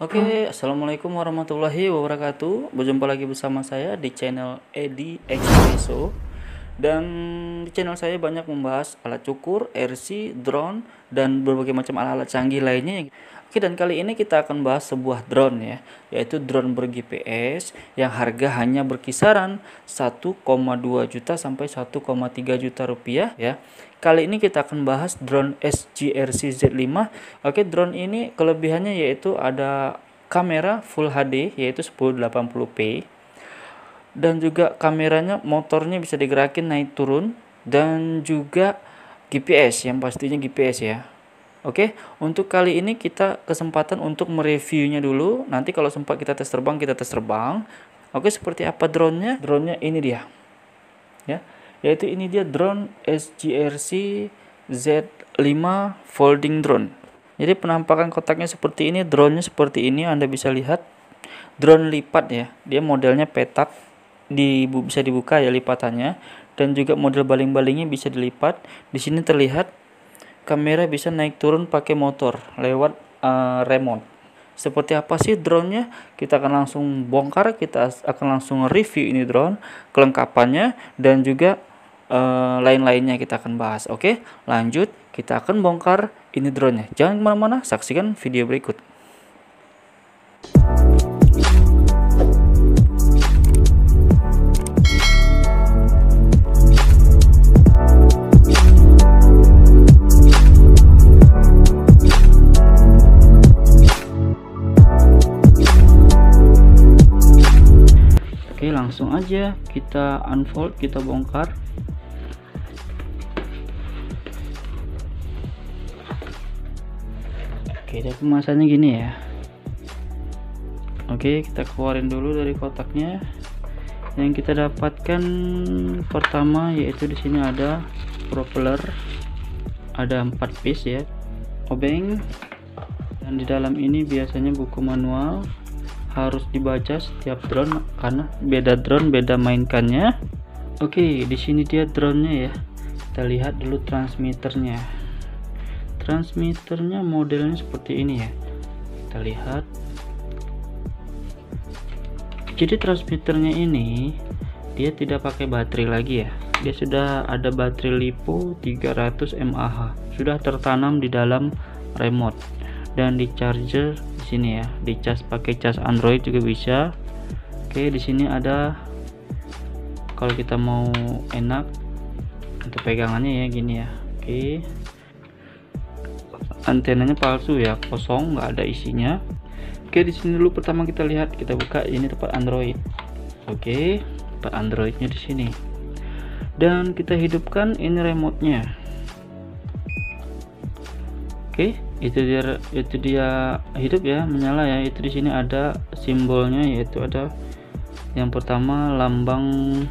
Oke, assalamualaikum warahmatullahi wabarakatuh. Berjumpa lagi bersama saya di channel Edi Expresso. Dan di channel saya banyak membahas alat cukur, RC, drone, dan berbagai macam alat-alat canggih lainnya. Oke, dan kali ini kita akan bahas sebuah drone ya, yaitu drone ber-GPS yang harga hanya berkisaran 1,2 juta sampai 1,3 juta rupiah ya. Kali ini kita akan bahas drone SGRC Z5. Oke, drone ini kelebihannya yaitu ada kamera Full HD yaitu 1080p. Dan juga kameranya, motornya bisa digerakin naik turun, dan juga GPS, yang pastinya GPS ya. Oke, untuk kali ini kita kesempatan untuk mereviewnya dulu. Nanti kalau sempat kita tes terbang. Oke, seperti apa drone-nya? Drone-nya ini dia. Ya, yaitu ini dia drone SGRC Z5 folding drone. Jadi penampakan kotaknya seperti ini, drone-nya seperti ini, Anda bisa lihat. Drone lipat ya. Dia modelnya petak. Bisa dibuka ya lipatannya, dan juga model baling-balingnya bisa dilipat. Di sini terlihat kamera bisa naik turun pakai motor lewat remote. Seperti apa sih drone-nya? Kita akan langsung bongkar, kita akan langsung review ini drone, kelengkapannya, dan juga lain-lainnya kita akan bahas. Oke, lanjut, kita akan bongkar ini drone-nya. Jangan kemana-mana, saksikan video berikut. Oke, langsung aja kita unfold, kita bongkar. Oke, dan kemasannya gini ya. Oke, kita keluarin dulu dari kotaknya. Yang kita dapatkan pertama yaitu di sini ada propeller, ada 4 piece ya, obeng, dan di dalam ini biasanya buku manual. Harus dibaca setiap drone karena beda drone beda mainkannya. Oke, di sini dia drone-nya ya. Kita lihat dulu transmitternya. Transmitternya modelnya seperti ini ya. Kita lihat. Jadi transmitternya ini dia tidak pakai baterai lagi ya. Dia sudah ada baterai LiPo 300 mAh. Sudah tertanam di dalam remote. Dan di charger di sini ya, di cas pakai cas Android juga bisa. Oke, di sini ada, kalau kita mau enak untuk pegangannya ya gini ya. Oke, antenanya palsu ya, kosong, nggak ada isinya. Oke, di sini dulu pertama kita lihat, kita buka, ini tempat Android. Oke, tempat Androidnya di sini. Dan kita hidupkan ini remote-nya. Oke, itu dia hidup ya, menyala ya. Itu di sini ada simbolnya, yaitu ada yang pertama lambang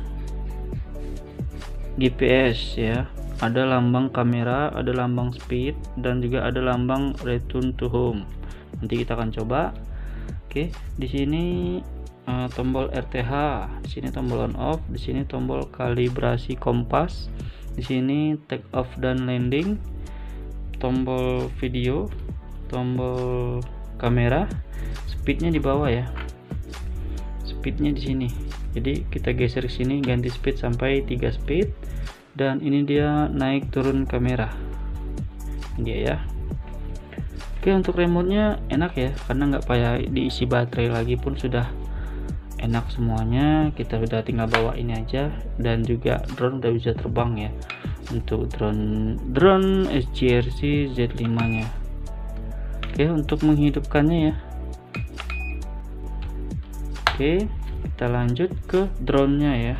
GPS ya, ada lambang kamera, ada lambang speed, dan juga ada lambang return to home. Nanti kita akan coba. Oke, di sini tombol RTH, di sini tombol on off, di sini tombol kalibrasi kompas, di sini take off dan landing, tombol video, tombol kamera, speednya di bawah ya, speednya di sini. Jadi kita geser ke sini, ganti speed sampai 3 speed, dan ini dia naik turun kamera. Ini dia ya. Oke, untuk remote-nya enak ya, karena nggak payah diisi baterai lagi pun sudah enak semuanya. Kita udah tinggal bawa ini aja, dan juga drone udah bisa terbang ya. Untuk drone SGRC Z5 nya. Oke, untuk menghidupkannya ya. Oke, kita lanjut ke drone-nya ya.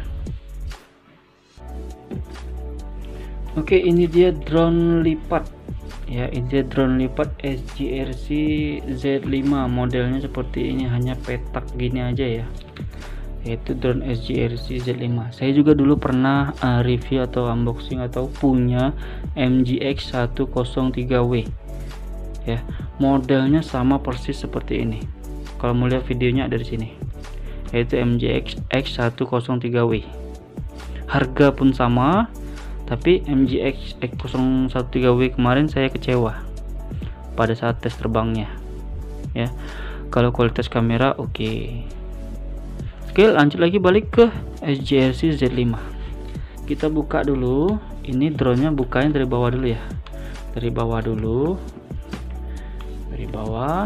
Oke, ini dia drone lipat ya, ini dia drone lipat SGRC Z5. Modelnya seperti ini, hanya petak gini aja ya, yaitu drone SGRC Z5. Saya juga dulu pernah review atau unboxing atau punya MGX 103W ya. Modelnya sama persis seperti ini. Kalau mau lihat videonya ada di sini, yaitu MGX X103W. Harga pun sama, tapi MGX X103W kemarin saya kecewa pada saat tes terbangnya ya. Kalau kualitas kamera oke. Oke, lanjut lagi balik ke SGRC Z5. Kita buka dulu. Ini drone-nya bukanya dari bawah dulu ya. Dari bawah dulu. Dari bawah.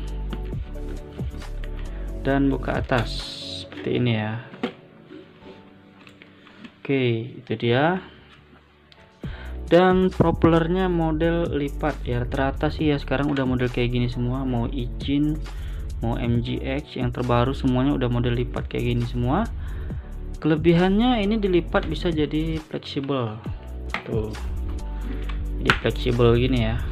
Dan buka atas. Seperti ini ya. Oke, itu dia. Dan propellernya model lipat ya, rata-rata sih ya sekarang udah model kayak gini semua, mau Ichin, mau MGX yang terbaru semuanya udah model lipat kayak gini semua. Kelebihannya ini dilipat bisa jadi fleksibel tuh, jadi fleksibel gini ya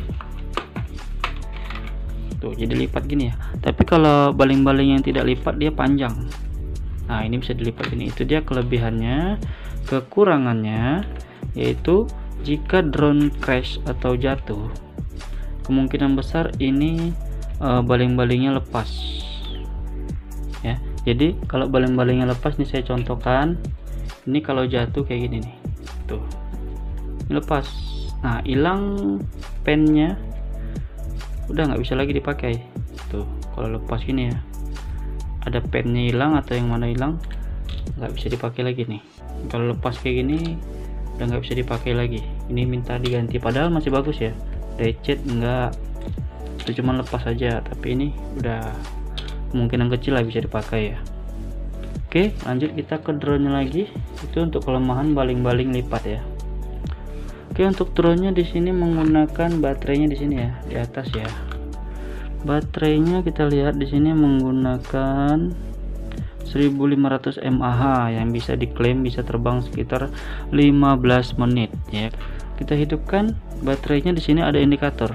tuh, jadi lipat gini ya. Tapi kalau baling-baling yang tidak lipat dia panjang. Nah ini bisa dilipat ini, itu dia kelebihannya. Kekurangannya yaitu jika drone crash atau jatuh, kemungkinan besar ini baling-balingnya lepas ya. Jadi kalau baling-balingnya lepas nih, saya contohkan ini, kalau jatuh kayak gini nih tuh, ini lepas. Nah hilang pennya, udah nggak bisa lagi dipakai tuh. Kalau lepas gini ya, ada pennya hilang atau yang mana hilang, nggak bisa dipakai lagi nih. Kalau lepas kayak gini udah nggak bisa dipakai lagi, ini minta diganti, padahal masih bagus ya, lecet enggak, itu cuma lepas aja, tapi ini udah kemungkinan kecil lah bisa dipakai ya. Oke, lanjut kita ke drone-nya lagi. Itu untuk kelemahan baling-baling lipat ya. Oke, untuk drone-nya di sini menggunakan baterainya di sini ya, di atas ya. Baterainya kita lihat di sini menggunakan 1500 mAh yang bisa diklaim bisa terbang sekitar 15 menit ya. Kita hidupkan baterainya, di sini ada indikator.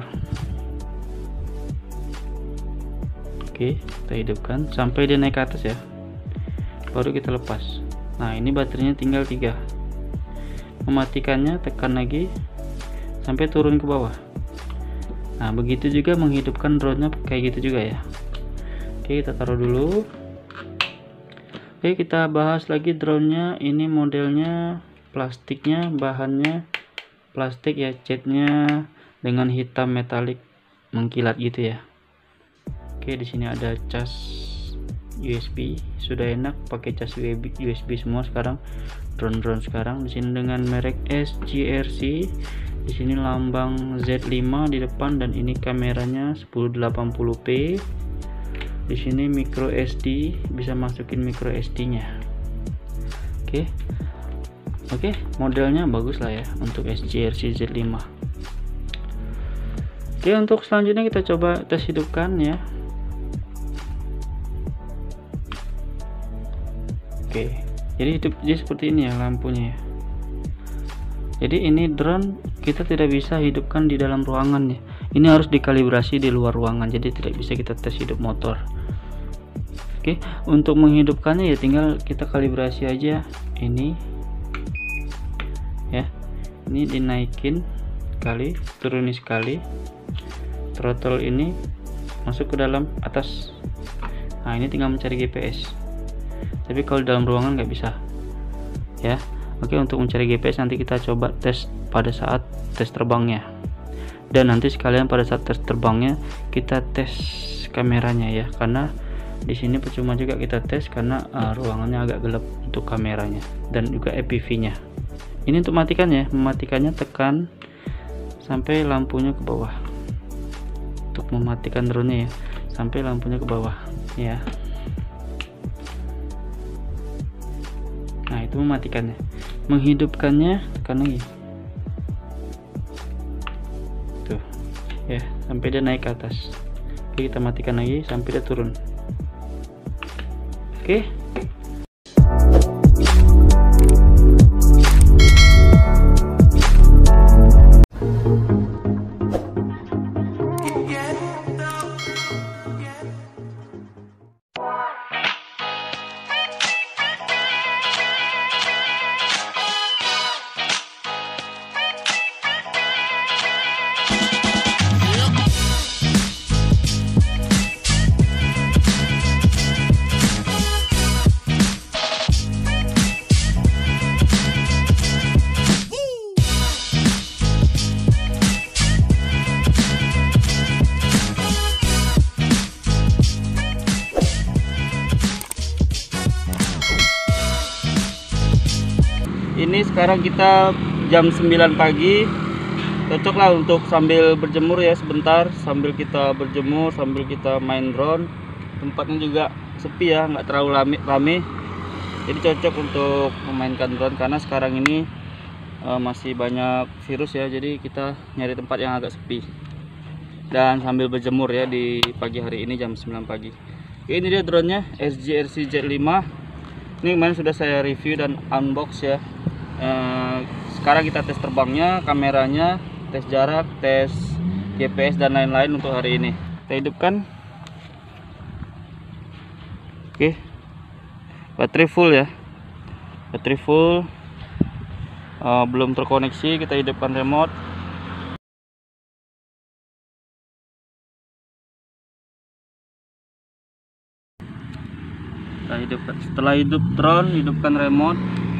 Oke, kita hidupkan sampai dia naik ke atas ya, baru kita lepas. Nah ini baterainya tinggal 3. Mematikannya tekan lagi sampai turun ke bawah. Nah begitu juga menghidupkan drone-nya kayak gitu juga ya. Oke, kita taruh dulu. Oke, kita bahas lagi drone-nya. Ini modelnya, plastiknya, bahannya plastik ya, catnya dengan hitam metalik mengkilat gitu ya. Oke, di sini ada cas USB, sudah enak pakai cas USB semua sekarang drone-drone sekarang. Di sini dengan merek SGRC, di sini lambang Z5 di depan, dan ini kameranya 1080p. Di sini micro SD, bisa masukin micro SD-nya. Oke, modelnya bagus lah ya untuk SGRC Z5. Oke, untuk selanjutnya kita coba tes hidupkan ya. Oke, jadi seperti ini ya lampunya ya. Jadi ini drone kita tidak bisa hidupkan di dalam ruangan ya. Ini harus dikalibrasi di luar ruangan, jadi tidak bisa kita tes hidup motor. Oke, untuk menghidupkannya ya tinggal kita kalibrasi aja ini ya. Ini dinaikin sekali, turunin sekali. Throttle ini masuk ke dalam atas. Nah ini tinggal mencari GPS. Tapi kalau dalam ruangan nggak bisa ya. Oke, untuk mencari GPS nanti kita coba tes pada saat tes terbangnya, dan nanti sekalian pada saat tes terbangnya kita tes kameranya ya, karena di sini percuma juga kita tes karena ruangannya agak gelap untuk kameranya dan juga FPV-nya. Ini untuk matikannya, mematikannya tekan sampai lampunya ke bawah. Untuk mematikan drone-nya ya, sampai lampunya ke bawah ya. Nah itu mematikannya. Menghidupkannya tekan lagi tuh ya, sampai dia naik ke atas. Oke, kita matikan lagi sampai dia turun. Oke, Ini sekarang kita jam 9 pagi. Cocok lah untuk sambil berjemur ya sebentar, sambil kita berjemur, sambil kita main drone. Tempatnya juga sepi ya, nggak terlalu rame. Jadi cocok untuk memainkan drone karena sekarang ini masih banyak virus ya. Jadi kita nyari tempat yang agak sepi. Dan sambil berjemur ya di pagi hari ini jam 9 pagi. Oke, ini dia drone-nya SG-RC Z5. Ini kemarin sudah saya review dan unbox ya. Sekarang kita tes terbangnya, kameranya, tes jarak, tes GPS dan lain-lain untuk hari ini. Kita hidupkan. Oke, baterai full ya, baterai full. Belum terkoneksi, kita hidupkan remote. Kita hidupkan. Setelah hidup drone, hidupkan remote.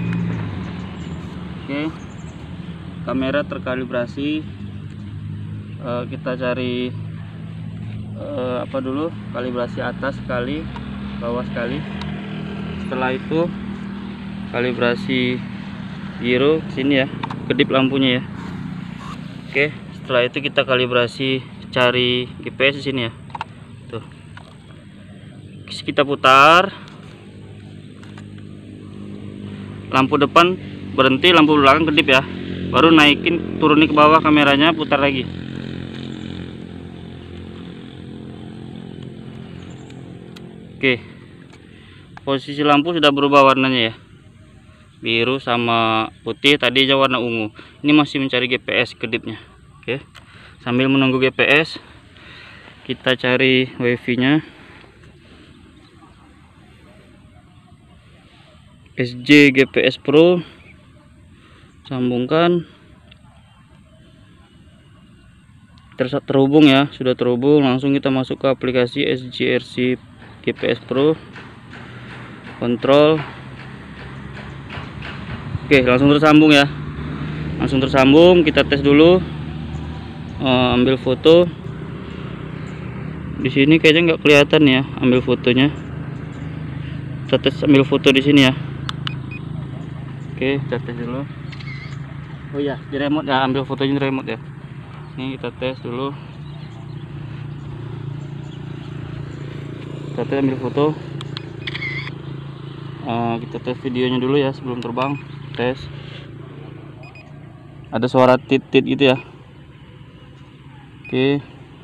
Oke, kamera terkalibrasi. Kita cari apa dulu, kalibrasi atas sekali, bawah sekali. Setelah itu kalibrasi gyro sini ya, kedip lampunya ya. Oke, setelah itu kita kalibrasi cari GPS di sini ya. Tuh, kita putar. Lampu depan berhenti, lampu belakang kedip ya. Baru naikin, turunin ke bawah kameranya, putar lagi. Oke, posisi lampu sudah berubah warnanya ya, biru sama putih, tadi aja warna ungu. Ini masih mencari GPS kedipnya. Oke, sambil menunggu GPS kita cari wifi nya. SG GPS Pro, sambungkan. Terhubung ya, sudah terhubung. Langsung kita masuk ke aplikasi SG-RC GPS Pro, kontrol. Oke, langsung tersambung ya, langsung tersambung. Kita tes dulu, ambil foto. Di sini kayaknya nggak kelihatan ya ambil fotonya. Kita tes ambil foto di sini ya. Oke, kita tes dulu. Oh ya, di remote ya, ambil fotonya di remote ya. Ini kita tes dulu. Kita tes ambil foto. Kita tes videonya dulu ya sebelum terbang. Tes. Ada suara tit-tit gitu ya. Oke.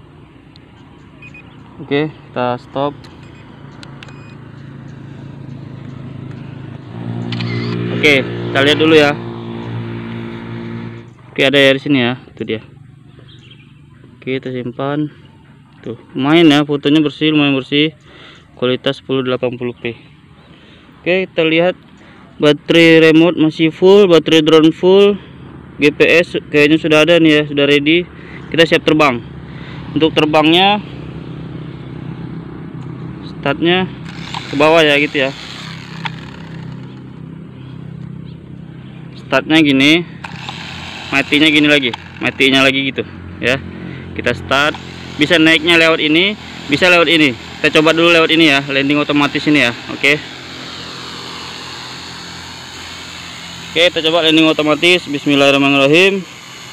Oke, kita stop. Oke, kita lihat dulu ya. Oke, ada ya di sini ya, itu dia. Oke, kita simpan. Tuh, lumayan ya, fotonya bersih, lumayan bersih. Kualitas 1080p. Oke, kita lihat baterai remote masih full, baterai drone full, GPS kayaknya sudah ada nih ya, sudah ready. Kita siap terbang. Untuk terbangnya, startnya ke bawah ya gitu ya. Startnya gini, matinya gini lagi, matinya lagi gitu ya. Kita start, bisa naiknya lewat ini, bisa lewat ini. Kita coba dulu lewat ini ya, landing otomatis ini ya. Oke, kita coba landing otomatis. Bismillahirrahmanirrahim.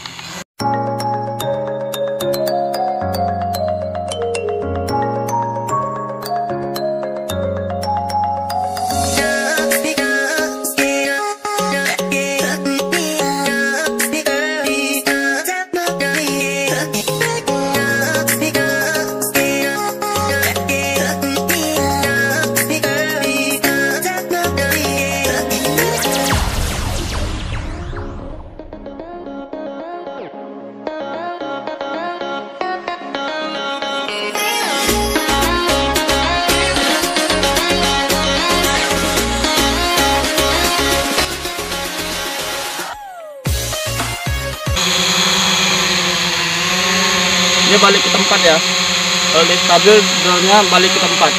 Dia balik ke tempat ya. Kalau di stabil, drone-nya balik ke tempat.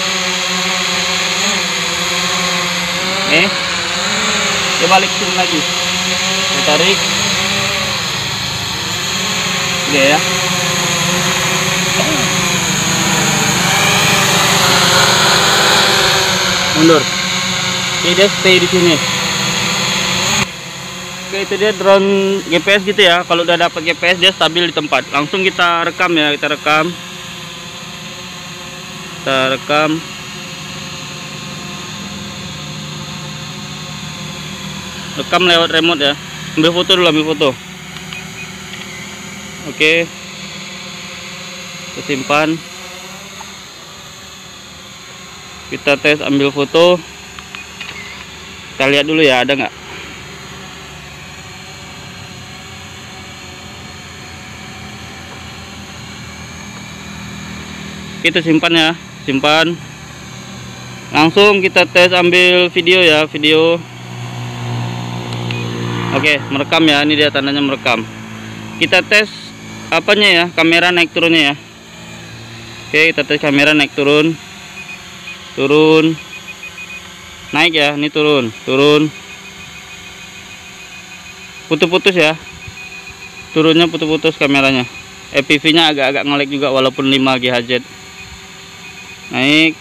Nih, dia balik turun lagi. Kita tarik. Oke ya. Mundur. Oke, dia stay di sini. Oke, itu dia drone GPS gitu ya. Kalau udah dapat GPS dia stabil di tempat. Langsung kita rekam ya, kita rekam. Rekam lewat remote ya. Ambil foto dulu, ambil foto. Oke. Kita simpan. Kita tes ambil foto. Kita lihat dulu ya, ada nggak? Kita simpan ya, simpan. Langsung kita tes ambil video ya, video. Oke, merekam ya, ini dia tandanya merekam. Kita tes apanya ya, kamera naik turunnya ya. Oke, kita tes kamera naik turun. Naik ya, ini turun. Putus-putus ya. Turunnya putus-putus kameranya. FPV-nya agak-agak ngelek juga walaupun 5 GHz. Naik.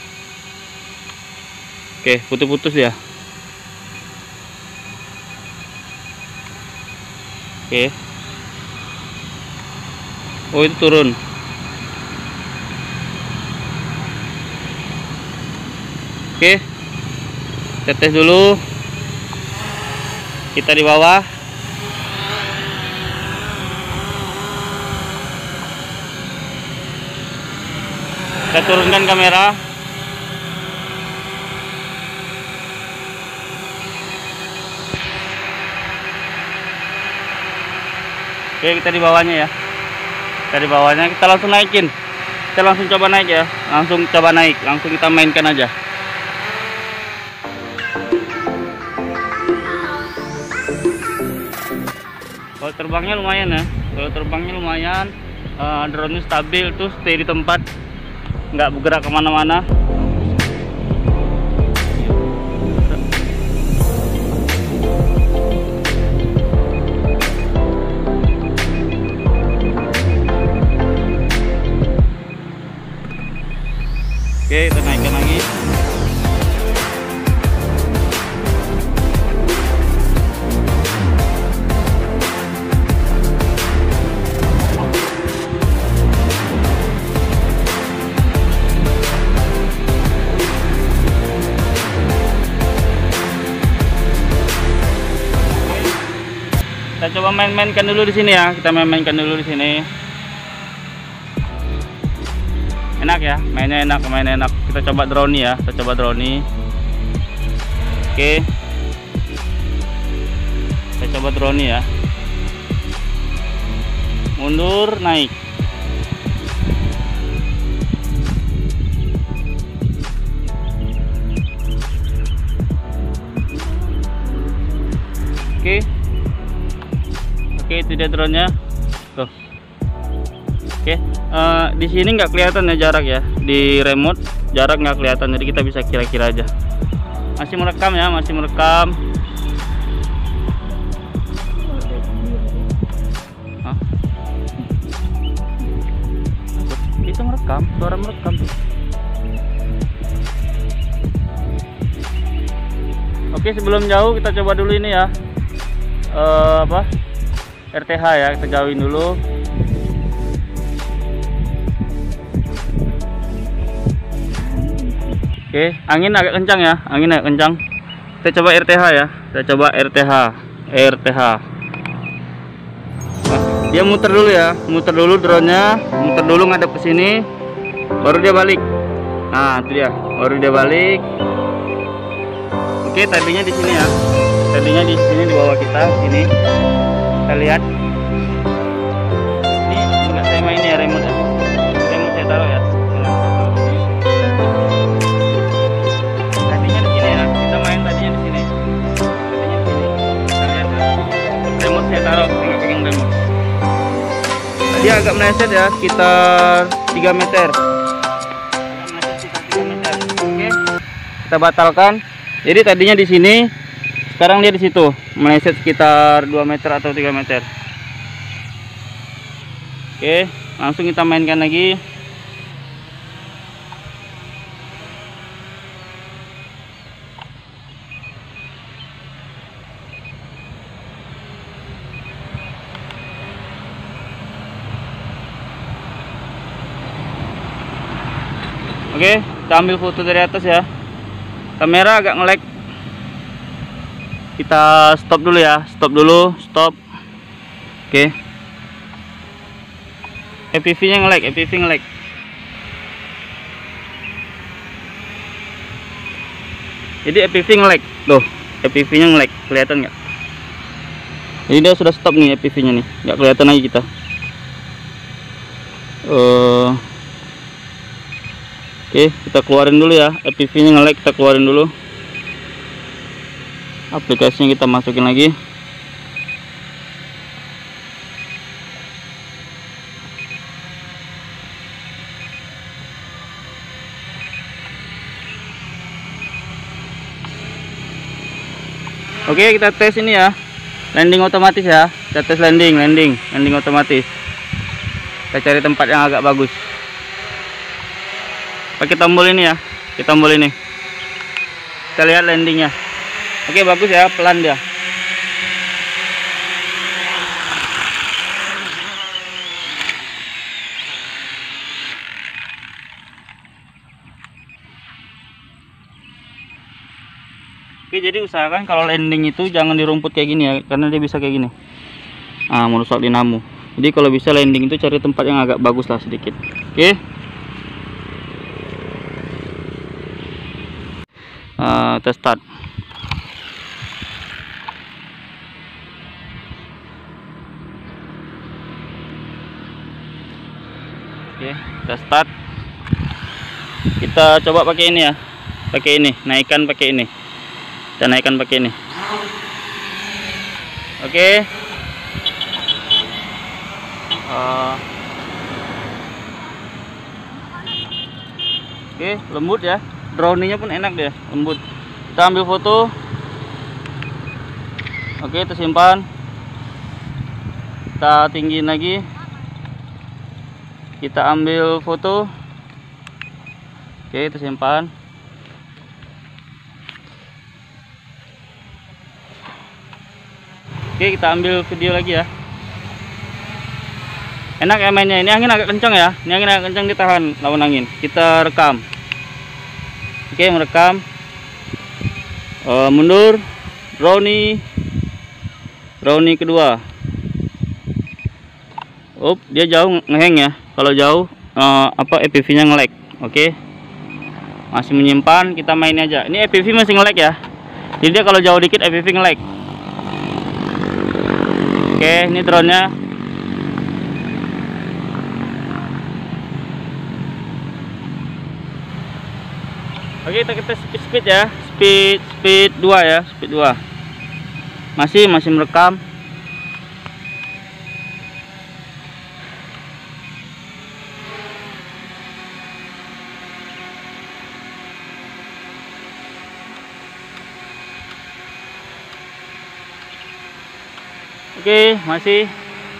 Oke, putus-putus ya. Oke. Oh, itu turun. Oke. Kita tes dulu. Kita di bawah. Kita turunkan kamera. Oke, kita di bawahnya ya. Kita di bawahnya, kita langsung naikin. Kita langsung coba naik ya. Langsung coba naik, langsung kita mainkan aja. Kalau terbangnya lumayan ya. Kalau terbangnya lumayan, drone-nya stabil tuh, stay di tempat, nggak bergerak kemana-mana. Oke, kita naikkan lagi. Kita coba main-mainkan dulu di sini ya. Kita main-mainkan dulu di sini. Enak ya, mainnya enak. Kita coba drone ya, kita coba drone. Oke. Kita coba drone ya. Mundur, naik. Oke, itu dia drone-nya. Tuh. Oke, di sini nggak kelihatan ya jarak ya, di remote jarak nggak kelihatan, jadi kita bisa kira-kira aja. Masih merekam ya, masih merekam. Hah? Itu merekam, suara merekam tuh. Oke, sebelum jauh kita coba dulu ini ya, RTH ya, kita jauhin dulu. Oke, angin agak kencang ya, angin agak kencang. Kita coba RTH ya, kita coba RTH. Nah, dia muter dulu ya, muter dulu drone-nya, muter dulu ngadep ke sini, baru dia balik. Nah, itu dia, baru dia balik. Oke, tadinya di sini ya, tadinya di sini di bawah kita, sini. Kita lihat. Ini enggak saya main ya remote ya. Remote saya taruh ya. Tadinya di sini ya. Kita main tadinya di sini. Tadinya di sini. Kita lihat ya. Remote saya taruh, nggak pegang remote. Tadi agak meleset ya, sekitar 3 meter. Agak meleset sekitar 3 meter. Oke. Kita batalkan. Jadi tadinya di sini, sekarang dia di situ, meleset sekitar 2 meter atau 3 meter. Oke, langsung kita mainkan lagi. Oke, kita ambil foto dari atas ya. Kamera agak nge-lag. Kita stop dulu ya, stop. Oke. FPV-nya nge-lag, Jadi FPV nge-lag. Loh, FPV-nya nge-lag, kelihatan nggak? Jadi dia sudah stop nih FPV-nya nih, nggak kelihatan lagi kita. Oke, kita keluarin dulu ya, FPV-nya nge-lag, kita keluarin dulu. Aplikasinya kita masukin lagi. Oke, kita tes ini ya, landing otomatis ya. Kita tes landing otomatis. Kita cari tempat yang agak bagus. Pakai tombol ini ya, kita tombol ini. Kita lihat landingnya. Oke, bagus ya, pelan dia. Oke, jadi usahakan kalau landing itu jangan di rumput kayak gini ya, karena dia bisa kayak gini. Merusak dinamo. Jadi kalau bisa landing itu cari tempat yang agak bagus lah sedikit. Oke. Kita start. Oke, kita start. Kita coba pakai ini ya. Pakai ini, naikkan pakai ini. Kita naikkan pakai ini. Oke. Oke, lembut ya. Drone-nya pun enak dia, lembut. Kita ambil foto. Oke, kita simpan. Kita tinggiin lagi. Kita ambil foto. Oke, kita simpan. Oke, kita ambil video lagi ya. Enak ya mainnya. Ini angin agak kencang ya. Ini angin agak kencang, ditahan lawan angin. Kita rekam. Oke, merekam. Mundur. Drone kedua. Dia jauh ngeheng ya. Kalau jauh FPV-nya nge-lag. Oke. Masih menyimpan, kita main aja. Ini FPV masih nge-lag ya. Jadi dia kalau jauh dikit FPV nge-lag. Oke, ini drone-nya. Oke, kita speed ya. Speed 2 ya, speed 2. Masih merekam. Oke, masih.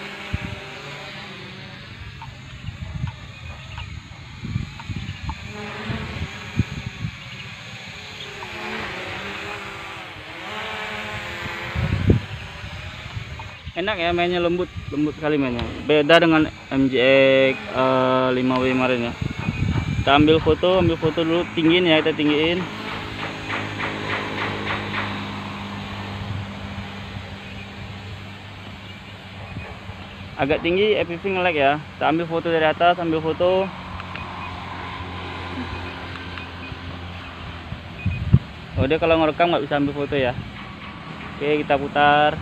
Enak ya mainnya, lembut sekali mainnya. Beda dengan MJX 5W kemarin ya. Kita ambil foto dulu, tinggiin ya, kita tinggiin. Agak tinggi FPV nge-lag ya. Kita ambil foto dari atas, ambil foto. Dia kalau ngerekam nggak bisa ambil foto ya. Oke, kita putar.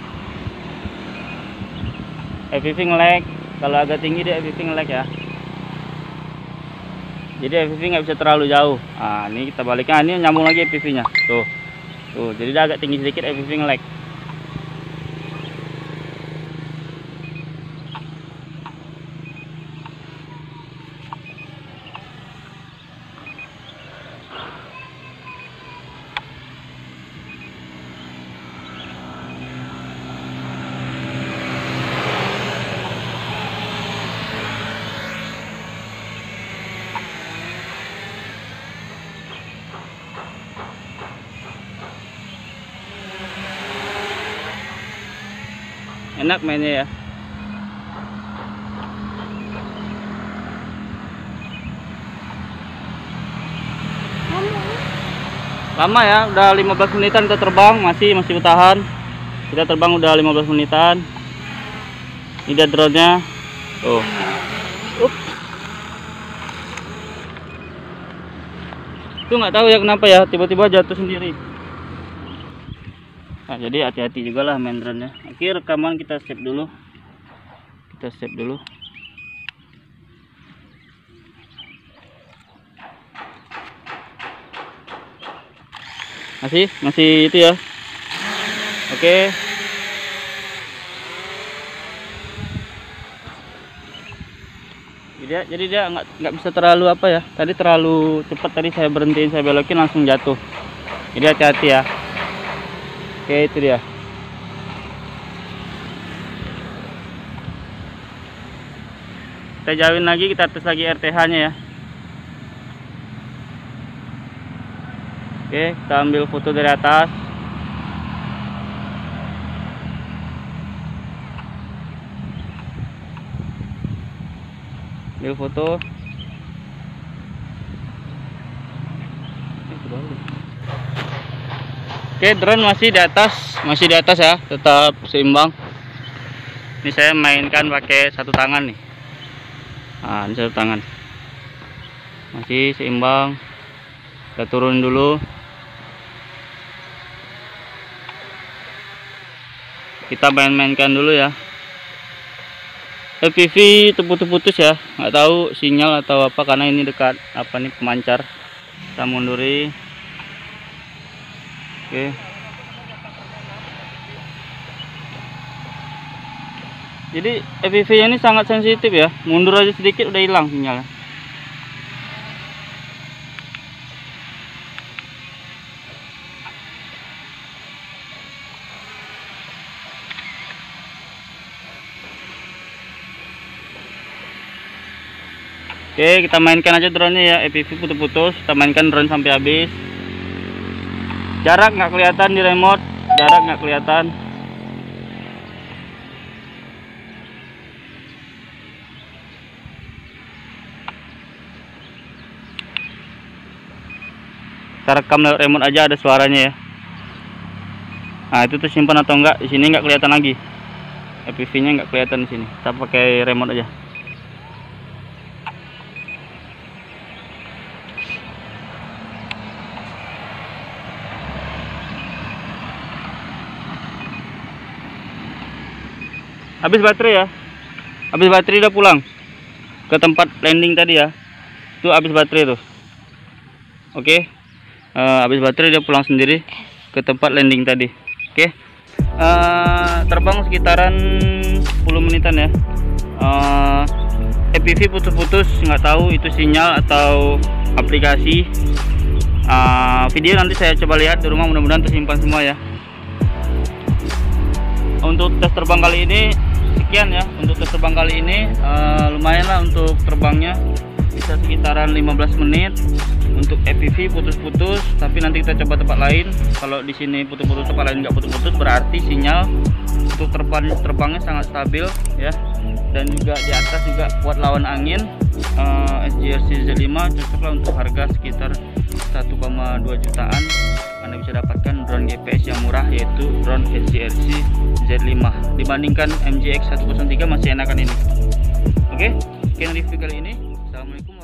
FPV nge-lag. Kalau agak tinggi dia FPV nge-lag ya. Jadi FPV nggak bisa terlalu jauh. Ini kita balikkan. Ini nyambung lagi FPV-nya. Tuh. Jadi dia agak tinggi sedikit FPV nge-lag. Enak mainnya ya. Lama ya, udah 15 menitan kita terbang, masih bertahan. Kita terbang udah 15 menitan. Ini dia drone-nya. Tuh. Itu nggak tahu ya kenapa ya, tiba-tiba jatuh sendiri. Nah, jadi hati-hati juga lah main drone-nya. Oke, rekaman kita save dulu. Masih itu ya. Oke. Jadi dia nggak bisa terlalu apa ya. Tadi terlalu cepat, tadi saya berhentiin, saya belokin langsung jatuh. Jadi hati-hati ya. Oke, itu dia. Kita jauhin lagi, kita tes lagi RTH-nya ya. Oke, kita ambil foto dari atas. Ambil foto. Oke, drone masih di atas ya, tetap seimbang. Ini saya mainkan pakai satu tangan nih. Nah, ini satu tangan. Masih seimbang. Kita turun dulu. Kita main-mainkan dulu ya. FPV itu putus-putus ya, nggak tahu sinyal atau apa karena ini dekat apa nih pemancar. Kita munduri. Oke. Jadi FPV ini sangat sensitif ya, mundur aja sedikit udah hilang sinyalnya. Oke, kita mainkan aja drone-nya ya, FPV putus-putus, kita mainkan drone sampai habis. Jarak nggak kelihatan di remote, jarak nggak kelihatan. Kita rekam lewat remote aja, ada suaranya ya. Nah, itu tuh simpan atau enggak, di sini nggak kelihatan lagi. FPV-nya nggak kelihatan di sini. Kita pakai remote aja. Habis baterai ya, habis baterai udah pulang ke tempat landing tadi ya. Itu habis baterai tuh. Oke, habis baterai dia pulang sendiri ke tempat landing tadi. Oke, terbang sekitaran 10 menitan ya. FPV putus-putus, nggak tahu itu sinyal atau aplikasi. Video nanti saya coba lihat di rumah, mudah-mudahan tersimpan semua ya. Untuk tes terbang kali ini sekian ya. Untuk tes terbang kali ini lumayan lah untuk terbangnya, bisa sekitaran 15 menit. Untuk FPV putus-putus, tapi nanti kita coba tempat lain. Kalau di sini putus-putus, tempat lain nggak putus-putus, berarti sinyal untuk terbangnya sangat stabil ya. Dan juga di atas juga kuat lawan angin. SGRC Z5 cocoklah untuk harga sekitar 1,2 jutaan. Anda bisa dapatkan drone GPS yang murah, yaitu drone SGRC Z5. Dibandingkan MJX 103 masih enakan ini. Oke, sekian review kali ini. Assalamualaikum.